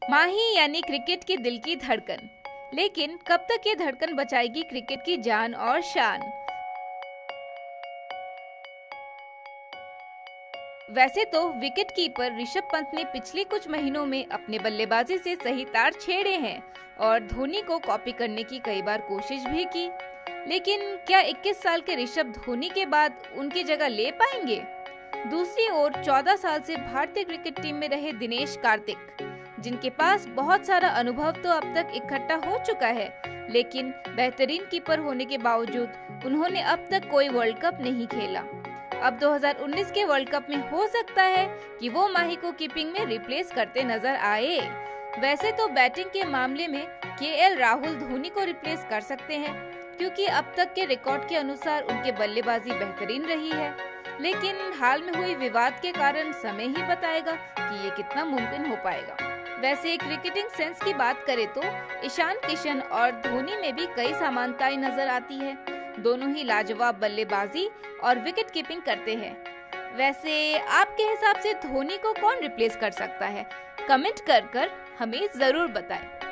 माही यानी क्रिकेट की दिल की धड़कन, लेकिन कब तक ये धड़कन बचाएगी क्रिकेट की जान और शान। वैसे तो विकेट कीपर ऋषभ पंत ने पिछले कुछ महीनों में अपने बल्लेबाजी से सही तार छेड़े हैं और धोनी को कॉपी करने की कई बार कोशिश भी की, लेकिन क्या 21 साल के ऋषभ धोनी के बाद उनकी जगह ले पाएंगे? दूसरी ओर 14 साल से भारतीय क्रिकेट टीम में रहे दिनेश कार्तिक, जिनके पास बहुत सारा अनुभव तो अब तक इकट्ठा हो चुका है, लेकिन बेहतरीन कीपर होने के बावजूद उन्होंने अब तक कोई वर्ल्ड कप नहीं खेला। अब 2019 के वर्ल्ड कप में हो सकता है कि वो माही को कीपिंग में रिप्लेस करते नजर आए। वैसे तो बैटिंग के मामले में केएल राहुल धोनी को रिप्लेस कर सकते हैं, क्योंकि अब तक के रिकॉर्ड के अनुसार उनके बल्लेबाजी बेहतरीन रही है, लेकिन हाल में हुई विवाद के कारण समय ही बताएगा कि ये कितना मुमकिन हो पाएगा। वैसे क्रिकेटिंग सेंस की बात करें तो ईशान किशन और धोनी में भी कई समानताएं नजर आती है। दोनों ही लाजवाब बल्लेबाजी और विकेट कीपिंग करते हैं। वैसे आपके हिसाब से धोनी को कौन रिप्लेस कर सकता है? कमेंट कर हमें जरूर बताएं।